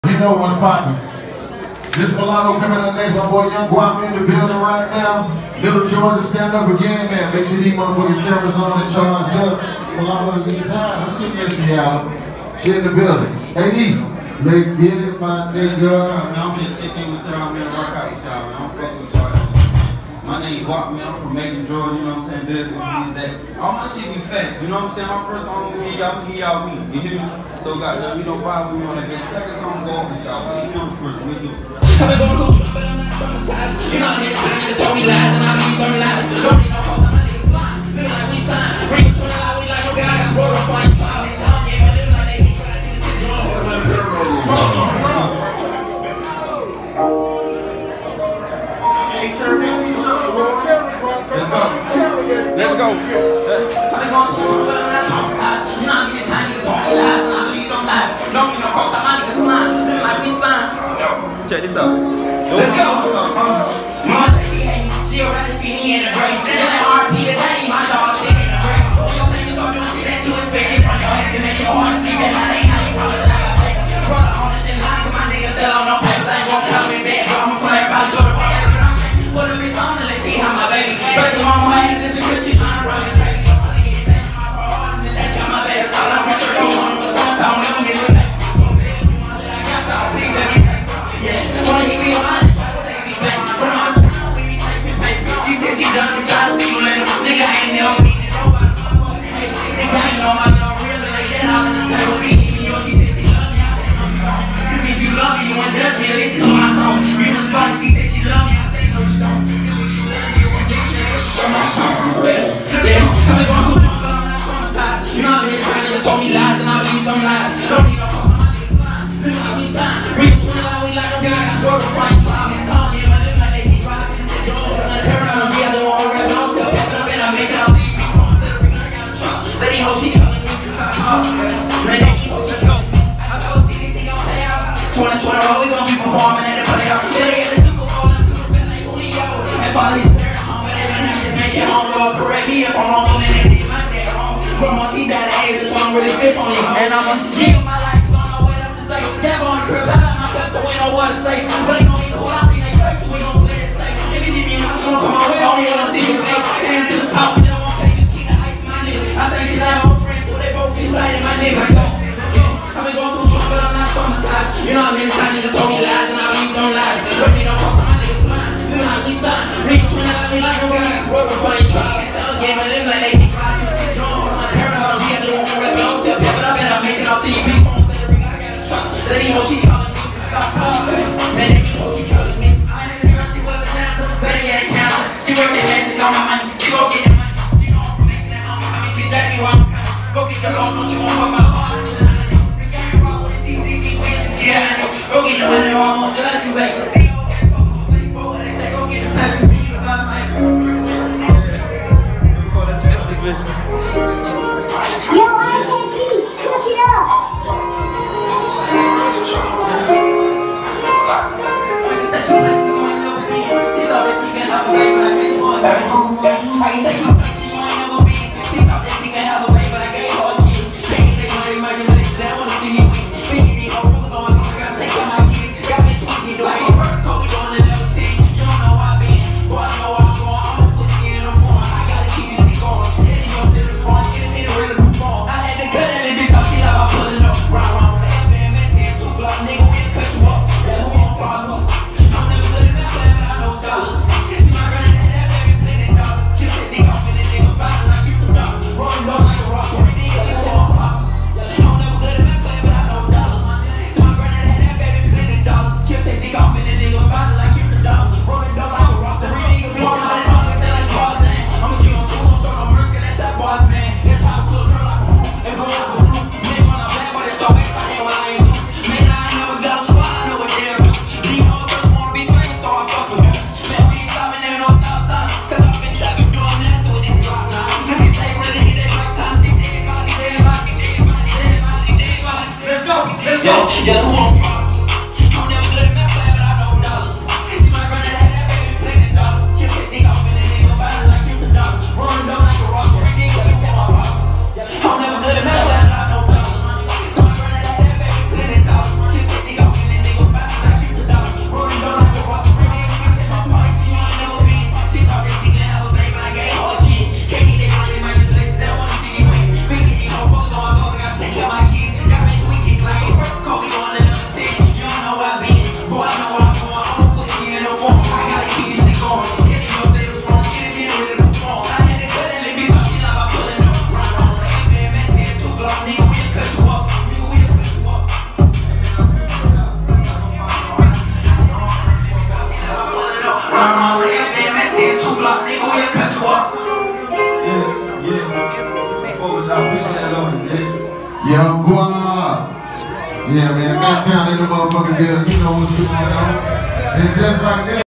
You know what's poppin'. This mulatto coming up next, my boy Young Guap in the building right now. Little Georgia, stand up again, man. Make sure these motherfucking cameras on and charged up. Mulatto in time. Let's get this out. She in the building. Hey, D. Let's get it, my nigga. I'm finna sit there with y'all, man, rock out with y'all, man. I'm fucking with y'all. My name Guap, man. I'm from Macon, Georgia, you know what I'm saying? Good, that. All my shit be fat, you know what I'm saying? My first song, give y'all me. You hear me? So, goddamn, you don't vibe with me on that bit. Second song, go off with y'all. But you know the first one, we do. I've been going through trouble, but I'm not traumatized. You know how many times you told me lies, and I believe them lies. Don't need no cause, my niggas slime. Living like we signed. Bring it to the line, we like no guy. That's where we're fighting. Slime, they sound, yeah, but living like they keep trying to do this shit drunk. Hey, turn that bitch up, Lord. Let's go. Let's go. I've been going through trouble, but I'm not traumatized. You know how many times you told me lies, and I believe them lies. Don't need no cause, my niggas slime. Living like we signed. Check this out. Let's go. Mama said she hate me. She already see me in the break. Then like RP today, my dog shit in the break. Your family start doing shit that you expect from your ass to make your heart sleep at night. Ain't how you promise like a fake. Brother on it, then lie, but my niggas still on no pace. I ain't gon' count me back. I'ma play everybody go to bed. Put a bitch on and let's see how my baby. But the mama had this and she trying to run it crazy. I'm trying to get it back in my bro. And that's how my baby. So I'm from 13, 100%. So I'll never get it back. She said she done to try to see you later. Nigga ain't never beat it. Nobody nigga ain't know my love real. Like that out on the table. She said she love me. I said no, you don't. If you love me, you won't judge me. Listen to my song. You responded. She said she love me. I said no, you don't. If you love me, you won't judge me. Listen to my song. Yeah, I've been going through trouble, but I'm not traumatized. You know how many times niggas told me lies, and I believe them lies. Don't need no cause, my niggas slime. Living like we signed. We can twin like we like no guy. That's where we're fighting. Slime is on, yeah, but living like they keep driving. They said, Joe, she died of AIDS, that's why I'm really fit on you. And I'm a G of my life, don't know what else to say. Dab on the crib, I like my best, but we know what to say. But they gon' be cool, I see they crazy, we gon' play it safe. If you need me in the house, come on, we only wanna see your face. Hands to the top, we don't want to take the key to ice, my nigga. I think she like my friend, too, they both excited, my nigga. Yeah, I've been going through trouble, but I'm not traumatized. You know how many times niggas told me lies, and I believe them lies. But you know, cause my niggas slime, living like we signed. We can twin like we like no guy, that's what we're fighting. Try to sell a game, but living like they keep driving. Lady ho, she calling me. Man, they ho, she calling me. I ain't zero, she was a dancer. Better get a cancer. She work that magic on my money. She go get the money. She know I'm from making that home. I mean, she daddy wrong. Go get the loan, no, she won't want my heart. The game rock with the TTV wins. Yeah, go get the money, or I'm gonna judge you, baby. They go get the money, they say go get the paper. See you about my Yo, I take beats. Cook it up. Nigga, we'll cut you up. Yeah. Focus out, we stand on it. Young Guap. Yeah, man, that town in the motherfucking building. You know what's going on. And just like that.